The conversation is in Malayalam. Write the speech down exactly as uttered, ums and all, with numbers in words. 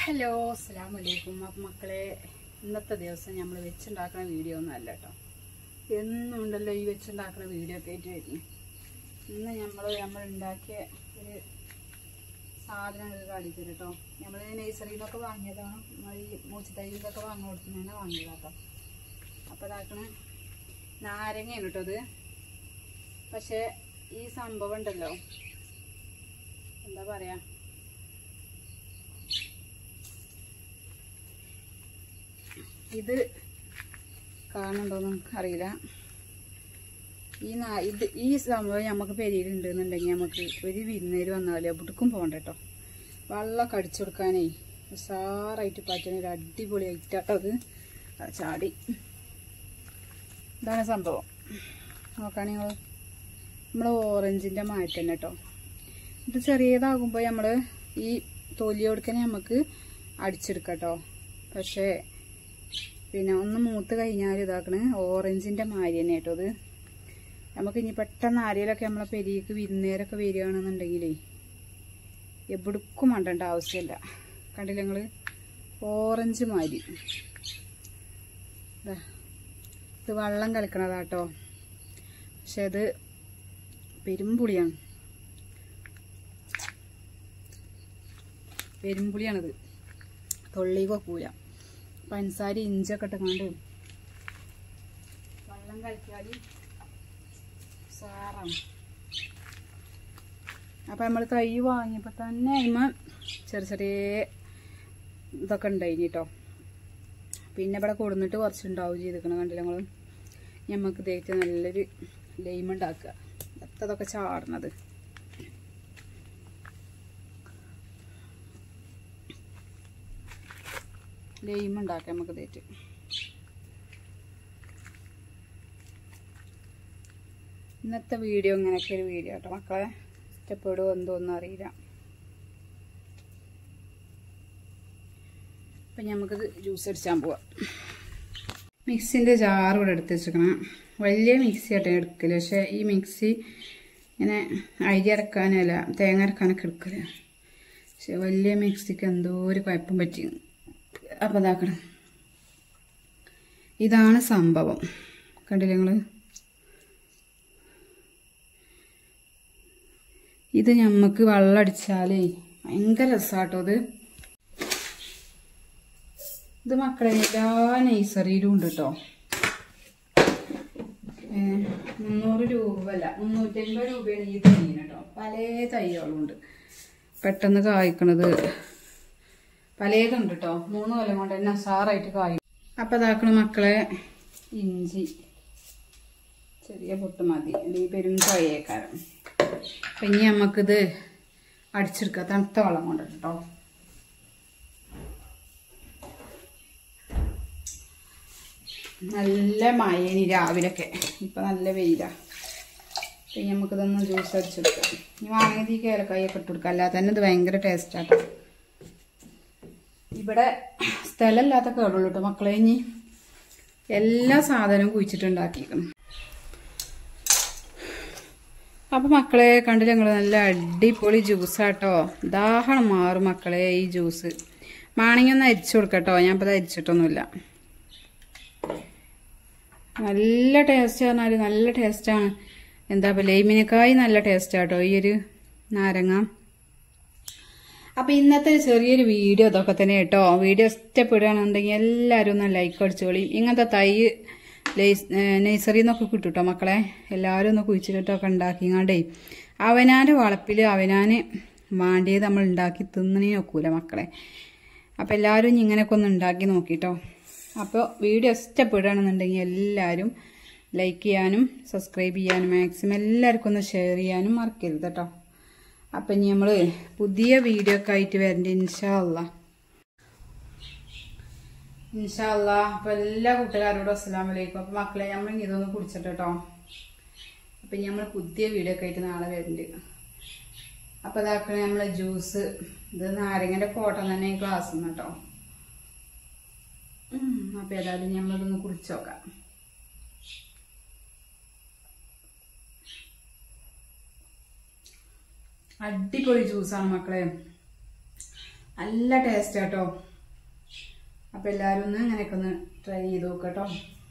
ഹലോ അസ്സലാമു അലൈക്കും. അപ്പം മക്കളെ, ഇന്നത്തെ ദിവസം നമ്മൾ വെച്ചുണ്ടാക്കുന്ന വീഡിയോ ഒന്നും അല്ല കേട്ടോ. എന്നും ഉണ്ടല്ലോ ഈ വെച്ചുണ്ടാക്കുന്ന വീഡിയോ ഒക്കെ ആയിട്ട് വരുന്നു. ഇന്ന് നമ്മൾ നമ്മൾ ഉണ്ടാക്കിയ ഒരു സാധനങ്ങൾ കാണിച്ചത് കേട്ടോ. നമ്മൾ നഴ്സറിയിൽ നിന്നൊക്കെ വാങ്ങിയതാണ്. നമ്മൾ ഈ മൂച്ചത്തൈയിൽ നിന്നൊക്കെ വാങ്ങി കൊടുക്കുന്നതന്നെ വാങ്ങിയതാണ് കേട്ടോ. അപ്പോൾ ഇതാക്കണ നാരങ്ങയാണ് കേട്ടോ അത്. പക്ഷേ ഈ സംഭവം ഉണ്ടല്ലോ, എന്താ പറയുക, ഇത് കാണുന്നുണ്ടോന്ന് അറിയില്ല. ഈ നാ ഇത് ഈ സംഭവം നമുക്ക് പെരിയിലുണ്ട് എന്നുണ്ടെങ്കിൽ നമുക്ക് ഒരു വിരുന്നേര് വന്നാലും എവിടേക്കും പോകണ്ട കേട്ടോ. വെള്ളമൊക്കെ അടിച്ചു കൊടുക്കാനേ ഉഷാറായിട്ട് പറ്റുന്ന ഒരു അടിപൊളി ഐറ്റാട്ടോ അത്. ചാടി ഇതാണ് സംഭവം. നോക്കുകയാണെങ്കിൽ നിങ്ങൾ നമ്മൾ ഓറഞ്ചിൻ്റെ മാറ്റം തന്നെ കേട്ടോ. ഇത് ചെറിയതാകുമ്പോൾ നമ്മൾ ഈ തൊലി കൊടുക്കണേ നമുക്ക് അടിച്ചെടുക്കാം കേട്ടോ. പക്ഷേ പിന്നെ ഒന്ന് മൂത്ത് കഴിഞ്ഞാൽ ഇതാക്കണ ഓറഞ്ചിൻ്റെ മാരി തന്നെ കേട്ടോ ഇത്. നമുക്ക് ഇനി പെട്ടെന്ന് ആരെയിലൊക്കെ നമ്മളെ പെരിയക്ക് വിരുന്നേരൊക്കെ വരികയാണെന്നുണ്ടെങ്കിലേ എവിടേക്കും മണ്ടേണ്ട ആവശ്യമില്ല. കണ്ടില്ല നിങ്ങൾ, ഓറഞ്ച് മാരി. ഇത് വെള്ളം കലക്കണതാട്ടോ. പക്ഷെ അത് പെരുമ്പുളിയാണ്, പെരുമ്പുളിയാണിത്. തൊള്ളി കൊക്കൂല. പഞ്ചസാര ഇഞ്ചൊക്കെ ഇട്ടുകൊണ്ട് വെള്ളം കലക്കിയാൽ സാറാണ്. അപ്പം നമ്മൾ തൈ വാങ്ങിയപ്പോൾ തന്നെ അതിന്മേൽ ചെറിയ ചെറിയ ഇതൊക്കെ ഉണ്ടായിന് കേട്ടോ. പിന്നെ ഇവിടെ കൊടുന്നിട്ട് കുറച്ചുണ്ടാവും ചെയ്തിരിക്കണം. കണ്ടില്ല നമ്മൾ. ഞമ്മക്ക് തേച്ച് നല്ലൊരു ലൈം ഉണ്ടാക്കുക. അതൊക്കെ ചാടണത് ലൈം ഉണ്ടാക്കാം നമുക്ക് തേറ്റ്. ഇന്നത്തെ വീഡിയോ ഇങ്ങനെയൊക്കെ ഒരു വീഡിയോ കേട്ടോ മക്കളെ. ഇഷ്ടപ്പെടുമോ എന്തോന്നും അറിയില്ല. അപ്പം നമുക്കത് ജ്യൂസ് അടിച്ചാൻ പോവാം. മിക്സിൻ്റെ ജാർ ഇവിടെ എടുത്ത് വെച്ചിരിക്കണം. വലിയ മിക്സി ആയിട്ട് എടുക്കില്ല. പക്ഷേ ഈ മിക്സി ഇങ്ങനെ അരി അരക്കാനല്ല തേങ്ങ അരക്കാനൊക്കെ എടുക്കില്ല. പക്ഷെ വലിയ മിക്സിക്ക് എന്തോ ഒരു കുഴപ്പം പറ്റി. അപ്പം ഇതാക്കണം, ഇതാണ് സംഭവം. കണ്ടില്ലേ നിങ്ങൾ. ഇത് ഞമ്മക്ക് വെള്ളം അടിച്ചാലേ ഭയങ്കര രസമാട്ടോ ഇത്. ഇത് മക്കളെ എല്ലാ നഴ്സറിയിലും ഉണ്ട് കേട്ടോ. മുന്നൂറ് രൂപ അല്ല മുന്നൂറ്റമ്പത് രൂപയാണ് ഈ തൈന് കേട്ടോ. പല തൈകളും ഉണ്ട്. പെട്ടെന്ന് കായ്ക്കണത് പലതുണ്ട് കേട്ടോ. മൂന്ന് കൊല്ലം കൊണ്ട് തന്നെ ഉഷാറായിട്ട് കായും. അപ്പം ഇതാക്കണ മക്കളെ, ഇഞ്ചി ചെറിയ പൊട്ട് മതി, അല്ലെങ്കിൽ പെരും ചൊയ്യേക്കാരം. അപ്പം ഇനി നമുക്കിത് അടിച്ചെടുക്കാം തണുത്ത വെള്ളം കൊണ്ട് കേട്ടോ. നല്ല മഴേനി രാവിലൊക്കെ. ഇപ്പം നല്ല വെയിലാണ്. പിന്നെ നമുക്കിതൊന്ന് ജ്യൂസ് അടിച്ചെടുക്കാം. ഇനി വാങ്ങി ഏലക്കായൊക്കെ ഇട്ട് കൊടുക്കാം. അല്ലാതെ തന്നെ ഇത് ഭയങ്കര ടേസ്റ്റാട്ടോ. ഇവിടെ സ്ഥലമില്ലാത്ത കേടുള്ളൂ കേട്ടോ മക്കളെ. ഇനി എല്ലാ സാധനവും കുഴിച്ചിട്ടുണ്ടാക്കിക്കണം. അപ്പം മക്കളെ കണ്ടില്ല ഞങ്ങൾ, നല്ല അടിപൊളി ജ്യൂസാട്ടോ. ദാഹണം മാറും മക്കളെ ഈ ജ്യൂസ്. മാണെങ്കിൽ ഒന്ന് അരിച്ചു കൊടുക്കട്ടോ. ഞാൻ ഇപ്പോൾ അത് അരിച്ചിട്ടൊന്നുമില്ല. നല്ല ടേസ്റ്റ് പറഞ്ഞാൽ നല്ല ടേസ്റ്റാണ്. എന്താ പറയുക, ലൈമിനേക്കായി നല്ല ടേസ്റ്റാട്ടോ ഈ ഒരു നാരങ്ങ. അപ്പം ഇന്നത്തെ ചെറിയൊരു വീഡിയോ ഇതൊക്കെ തന്നെ കേട്ടോ. വീഡിയോ ഇഷ്ടപ്പെടുകയാണെന്നുണ്ടെങ്കിൽ എല്ലാവരും ഒന്ന് ലൈക്ക് അടിച്ചോളി. ഇങ്ങനത്തെ തൈ നഴ്സറിയിൽ നിന്നൊക്കെ കിട്ടും കേട്ടോ മക്കളെ. എല്ലാവരും ഒന്ന് കുഴിച്ചിട്ടൊക്കെ ഉണ്ടാക്കിങ്ങാണ്ടേ അവനാൻ്റെ വളപ്പിൽ അവനാന് വാണ്ടിയത് നമ്മൾ ഉണ്ടാക്കി തിന്നണേ നോക്കൂല മക്കളെ. അപ്പം എല്ലാവരും ഇങ്ങനെയൊക്കെ ഒന്ന് ഉണ്ടാക്കി നോക്കിട്ടോ. അപ്പോൾ വീഡിയോ ഇഷ്ടപ്പെടുകയാണെന്നുണ്ടെങ്കിൽ എല്ലാവരും ലൈക്ക് ചെയ്യാനും സബ്സ്ക്രൈബ് ചെയ്യാനും മാക്സിമം എല്ലാവർക്കും ഒന്ന് ഷെയർ ചെയ്യാനും മറക്കരുത് കേട്ടോ. അപ്പം ഇനി നമ്മൾ പുതിയ വീഡിയോ ഒക്കെ ആയിട്ട് വരണ്ട ഇൻഷാ അല്ലാ. ഇൻഷാ അല്ലാ. അപ്പം എല്ലാ കൂട്ടുകാരോടും അസ്സലാമു അലൈക്കും. അപ്പം മക്കളെ നമ്മൾ ഇതൊന്ന് കുടിച്ചിട്ട് കേട്ടോ. അപ്പം ഇനി നമ്മൾ പുതിയ വീഡിയോ ഒക്കെ ആയിട്ട് നാളെ വരുന്നുണ്ട്. അപ്പം ഇതാക്കണേ നമ്മളെ ജ്യൂസ്. ഇത് നാരങ്ങൻ്റെ കോട്ടം തന്നെ ഗ്ലാസ് നിന്ന് കേട്ടോ. അപ്പം ഏതായാലും നമ്മളിതൊന്ന് കുടിച്ചു നോക്കാം. അടിപൊളി ജ്യൂസാണ് മക്കളെ. നല്ല ടേസ്റ്റ് കേട്ടോ. അപ്പൊ എല്ലാവരും ഒന്ന് അങ്ങനെയൊക്കെ ഒന്ന് ട്രൈ ചെയ്ത് നോക്കട്ടോ.